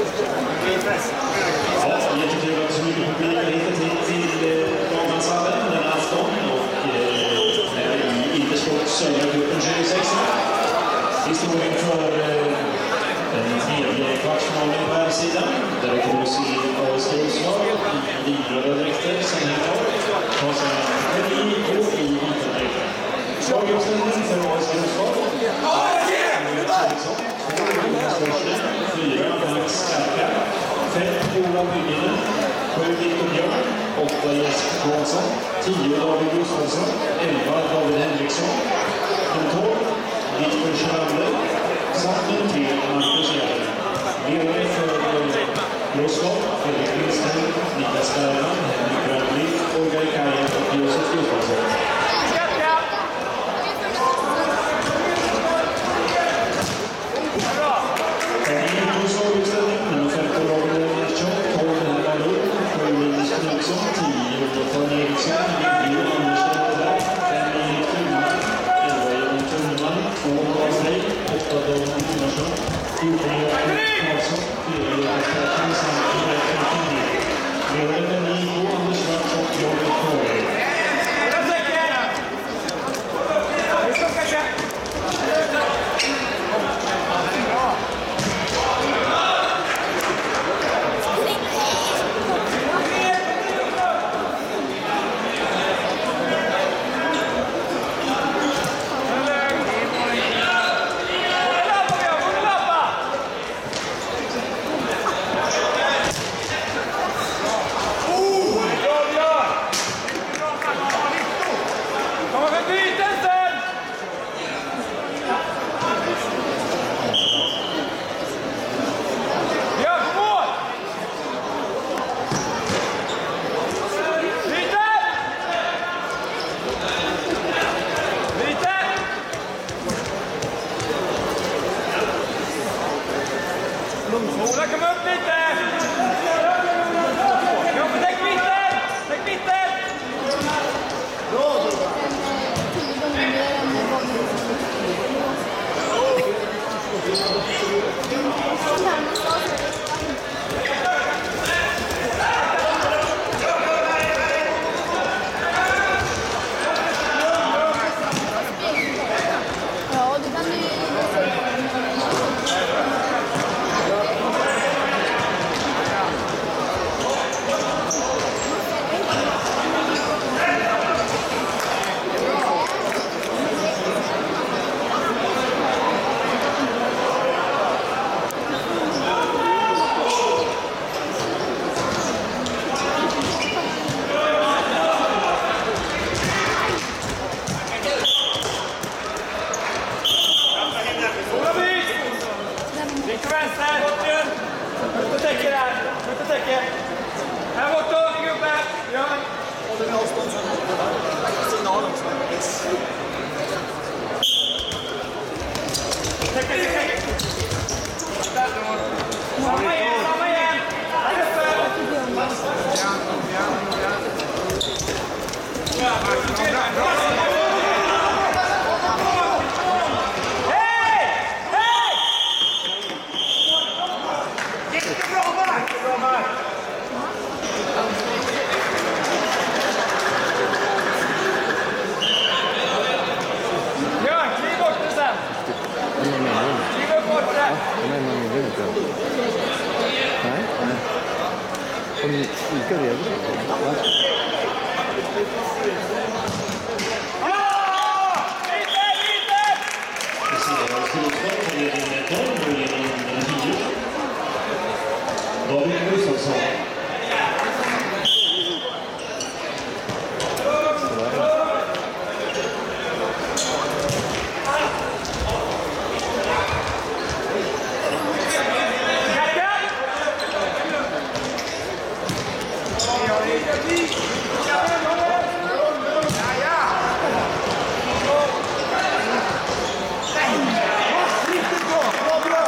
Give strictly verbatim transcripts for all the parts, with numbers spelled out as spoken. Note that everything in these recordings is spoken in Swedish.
jättekul att så mycket publik har hittat hit till Dagmanshallen den afton och är i Intersports Södergruppen tjugosex. Vi står inför den tredje kvartsfinalen på här sidan där det kommer att se A S K-slag i vidröda dräkter sen här tar. Ta sig en i och i vita dräkter. Slaguppställning för A S K-slag. Fyra Max Starka, fem Ola Bygginen, sju Victor Björn, åtta Jesper Karlsson, tio David Gustafsson, elva David Henriksson, tolv Victor Schrander, samt nummer tre Marcus Järn. Ledare för Roskov, Fredrik Lindström, Niklas Bergman, Henrik Brandli, Olga Ikaja och Josef Gustafsson. Bra, bra!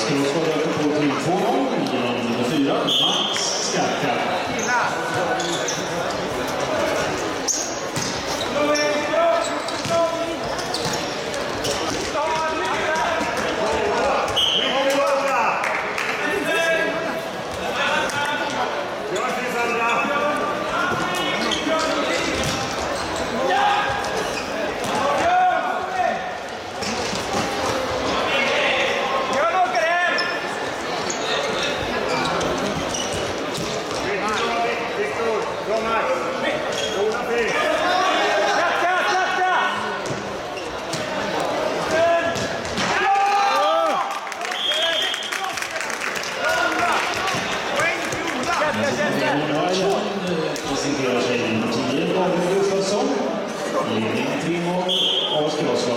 Österås var över på till två noll genom nummer fyra, Max Skarkar. Presenterar sig nummer tio, David Gustafsson. Ledning tre noll, Österås.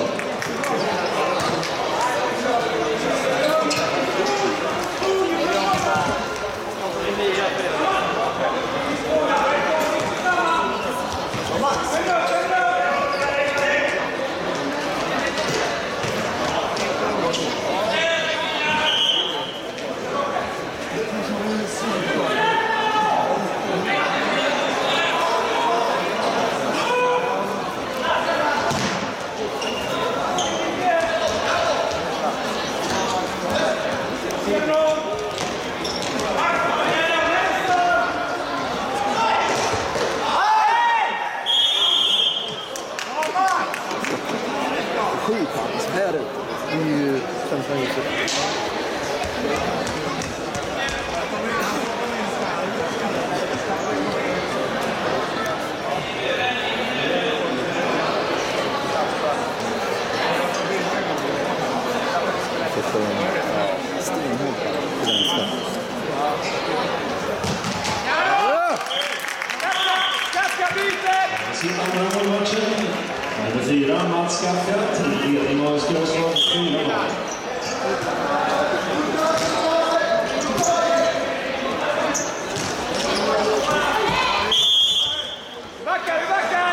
Här ute. Det är ju Svenska huset. Stenhårt på vänster. Sista andra målmatchen. Nummer fyra, Mats Skarkar. Till ledning av Österås fyra noll. Backar, backar!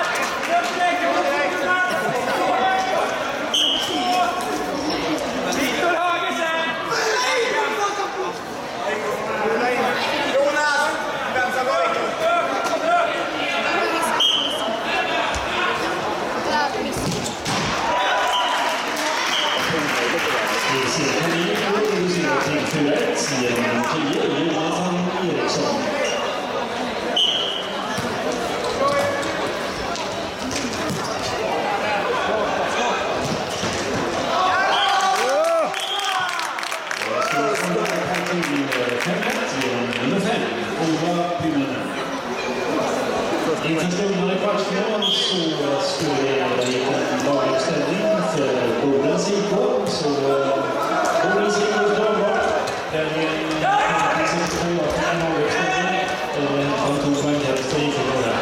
Viktor Hagersen! Jonas! Vänta på Vi ser Kanin och reducerar till fyra ett genom nummer tio, Jonathan Eriksson. Nummer fem, Ova Pymänen. Inför stundande kvartsfinal så skulle det vara en laguppställning för Bodens I K. Så Bodens I K är klarvart. Där är en sextiofem år för en laguppställning. Han tog bankat för I K.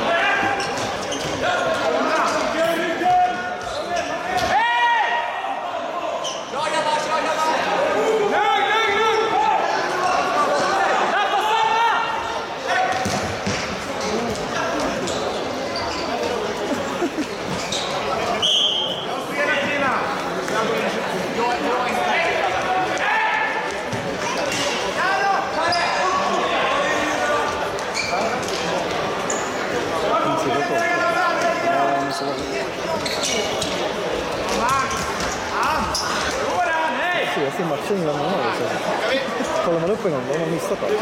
Jag ser matchen innan man har det. Kollar man upp en gång, då har man missat allt.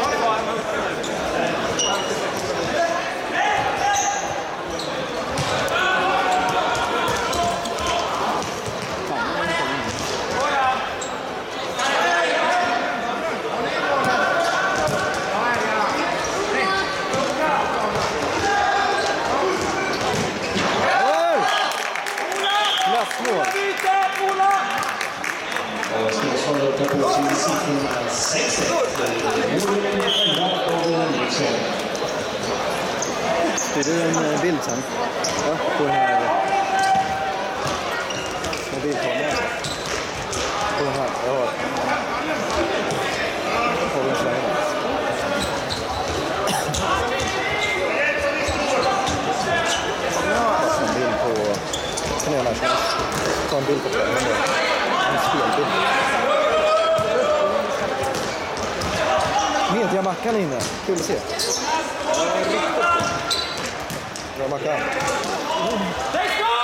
Österås har ökat på sin siffrorna sex ett. Är det en bild sen? Ja, på den här mobilkameran. På den här, ja. På den slängden. En bild på... Kan jag lära ta en bild på den? En spelbild. kanin där. Kul att se. Bra Mackan. Let's go!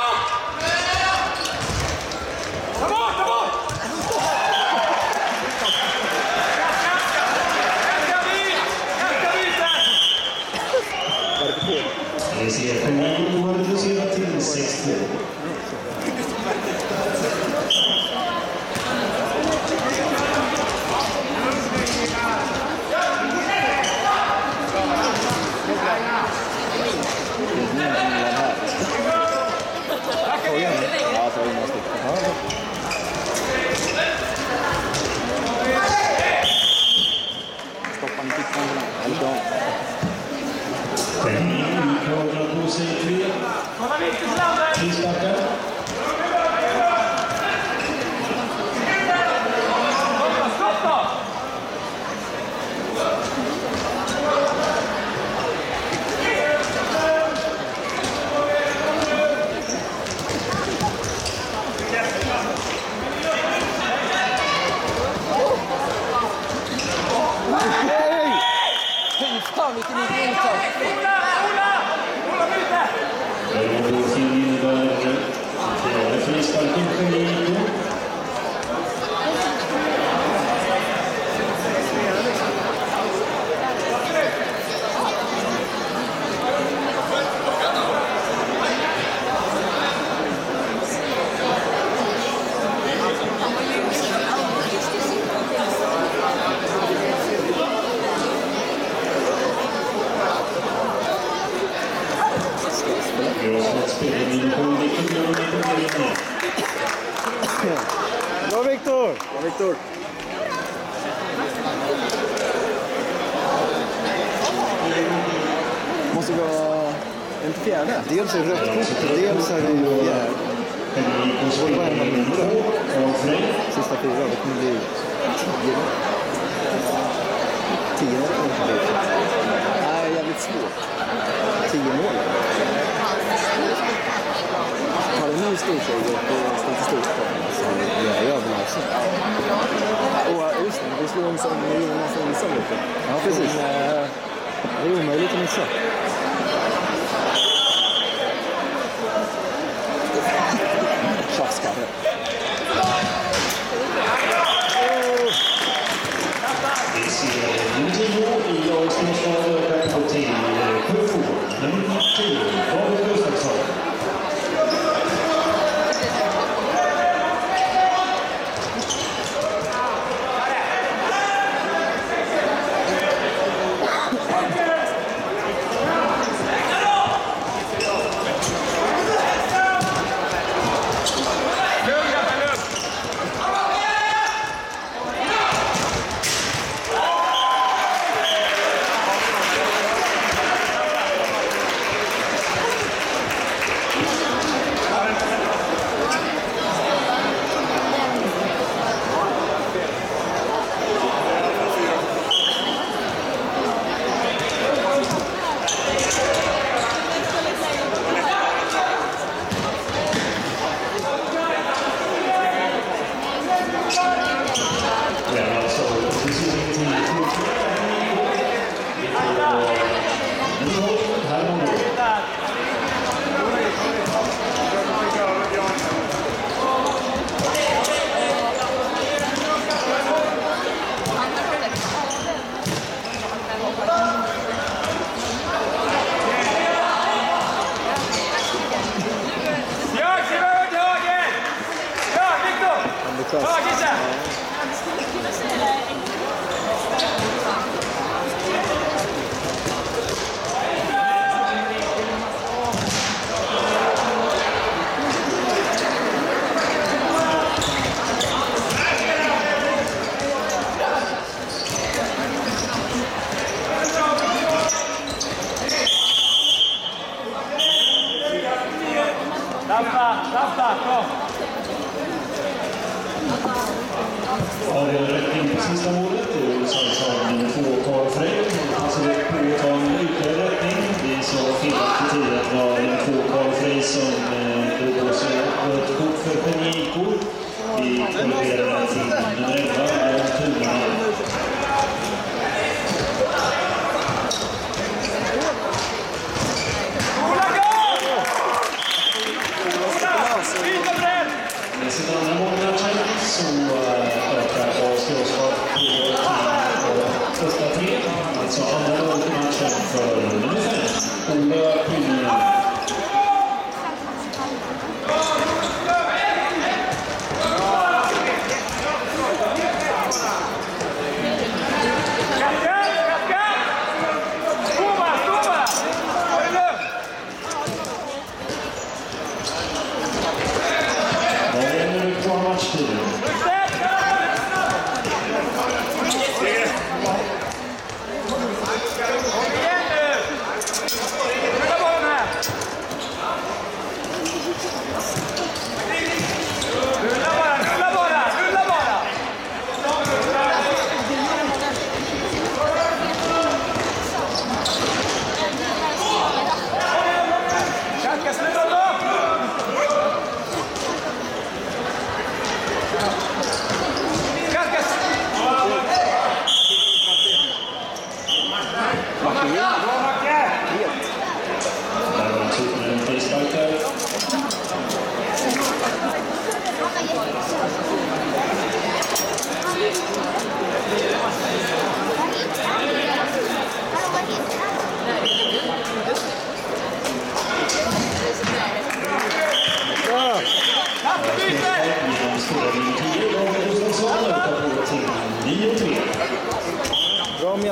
Ta bort, ta bort! Vi ser Fernando har reducerat till sex två. Stoppa ni fickan. Fernando kravlar på sig tre. Frisbackar. Fan, vilken idiot! Ola! Ola! Ola, ute! Och sin innebär fjärde frisparken för Nico. Bra Viktor! Bra Viktor! Måste vara en fjärde. Dels är det rött kort, dels är det ju jävligt. Och vad är man mindre? Sista fyra, det kommer bli tio. Tio mål kommer det bli. Nej, jävligt svårt. Tio mål. Har det nu stort sig på statistik så jag är överlägsen. Och just det, det slår en sån miljon som missar lite. Ja, precis. Det är omöjligt att missa. Tjafskare. Vi ser nio i lagsmålsmålet på till sju två. Nummer tio, David Gustafsson. Avgörande in på sista målet och sen så har vi två Karl Frey. Alltså det är på en ytterligare rättning. Vi sa felaktigt tidigare att det var en två Karl Frey som drog på sig rött kort för Penjiko. Vi korrigerade till nummer elva och Tunan.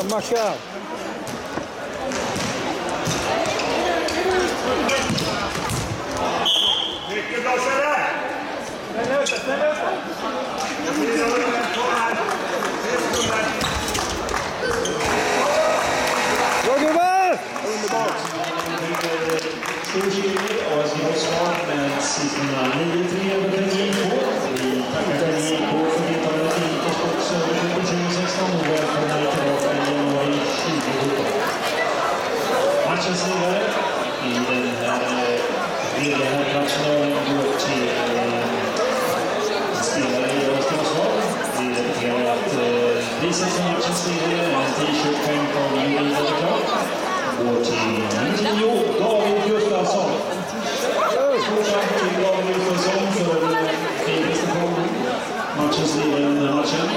Macka! Mycket bra, Söder! Ställ ut det, ställ ut Bra gubbar! Underbart! Stor seger, A S G Moskva med siffrorna nio tre över Berlin K. Vi tackar Berlin K för deltagandet i Intersport Södercupen tjugo sexton och välkomnar tillbaka i januari tjugo sjutton. Matchens ledare i den här lediga herrkvartsfinalen går till spelare i A S G Moskva. Vi repeterar att priset för matchens ledare är en t-shirt skänkt av Jurin Dödeklar. Går till nio David Gustafsson. Stort tack till David Gustafsson för fin prestation. Matchens ledare under matchen.